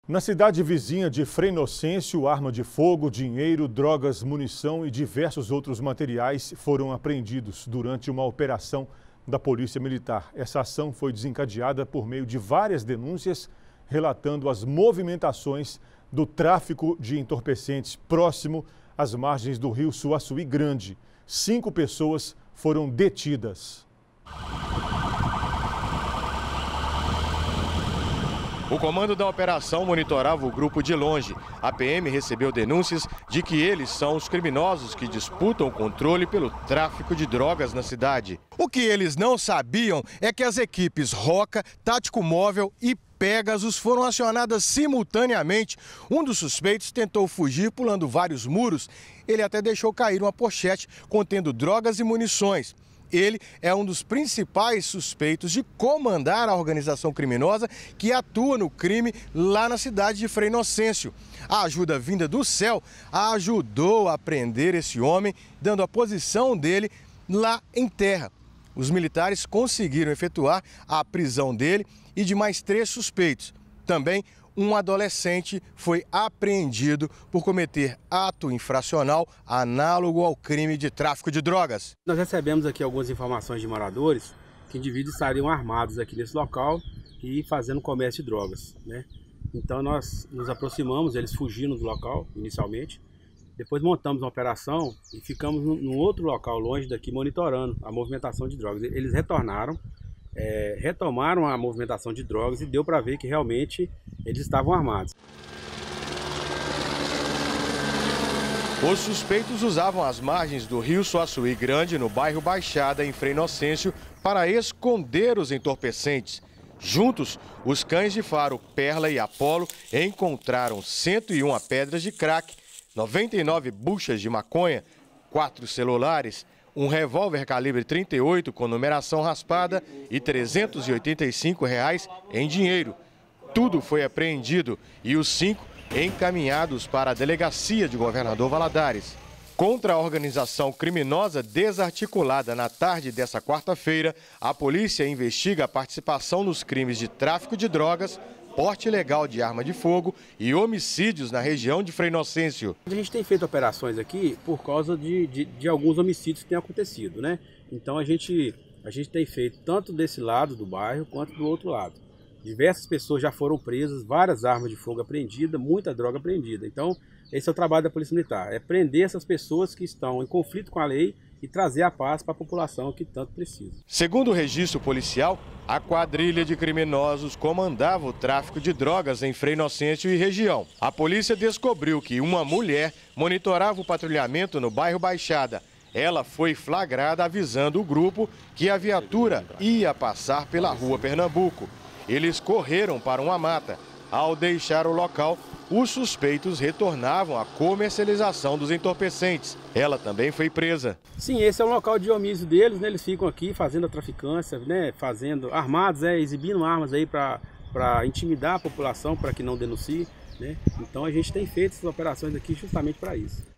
Na cidade vizinha de Frei Inocêncio, arma de fogo, dinheiro, drogas, munição e diversos outros materiais foram apreendidos durante uma operação da Polícia Militar. Essa ação foi desencadeada por meio de várias denúncias relatando as movimentações do tráfico de entorpecentes próximo às margens do rio Suaçuí Grande. 5 pessoas foram detidas. O comando da operação monitorava o grupo de longe. A PM recebeu denúncias de que eles são os criminosos que disputam o controle pelo tráfico de drogas na cidade. O que eles não sabiam é que as equipes Roca, Tático Móvel e Pegasus foram acionadas simultaneamente. Um dos suspeitos tentou fugir pulando vários muros. Ele até deixou cair uma pochete contendo drogas e munições. Ele é um dos principais suspeitos de comandar a organização criminosa que atua no crime lá na cidade de Frei Inocêncio. A ajuda vinda do céu ajudou a prender esse homem, dando a posição dele lá em terra. Os militares conseguiram efetuar a prisão dele e de mais 3 suspeitos. Também um adolescente foi apreendido por cometer ato infracional análogo ao crime de tráfico de drogas. Nós recebemos aqui algumas informações de moradores que indivíduos estariam armados aqui nesse local e fazendo comércio de drogas, né? Então nós nos aproximamos, eles fugiram do local inicialmente, depois montamos uma operação e ficamos num outro local longe daqui monitorando a movimentação de drogas. Eles retornaram, retomaram a movimentação de drogas e deu para ver que realmente eles estavam armados. Os suspeitos usavam as margens do rio Suaçuí Grande, no bairro Baixada, em Frei Inocêncio, para esconder os entorpecentes. Juntos, os cães de faro Perla e Apolo encontraram 101 pedras de crack, 99 buchas de maconha, 4 celulares, um revólver calibre 38 com numeração raspada e R$ 385 em dinheiro. Tudo foi apreendido e os 5 encaminhados para a delegacia de Governador Valadares. Contra a organização criminosa desarticulada na tarde dessa quarta-feira, a polícia investiga a participação nos crimes de tráfico de drogas, porte ilegal de arma de fogo e homicídios na região de Frei Inocêncio. A gente tem feito operações aqui por causa de alguns homicídios que têm acontecido, né? Então a gente tem feito tanto desse lado do bairro quanto do outro lado. Diversas pessoas já foram presas, várias armas de fogo apreendidas, muita droga apreendida. Então esse é o trabalho da Polícia Militar, é prender essas pessoas que estão em conflito com a lei e trazer a paz para a população que tanto precisa. Segundo o registro policial, a quadrilha de criminosos comandava o tráfico de drogas em Frei Inocêncio e região. A polícia descobriu que uma mulher monitorava o patrulhamento no bairro Baixada. Ela foi flagrada avisando o grupo que a viatura ia passar pela rua Pernambuco. Eles correram para uma mata. Ao deixar o local, os suspeitos retornavam à comercialização dos entorpecentes. Ela também foi presa. Sim, esse é um local de homicídio deles, né? Eles ficam aqui fazendo a traficância, né? Armados, exibindo armas aí para intimidar a população, para que não denuncie, né? Então a gente tem feito essas operações aqui justamente para isso.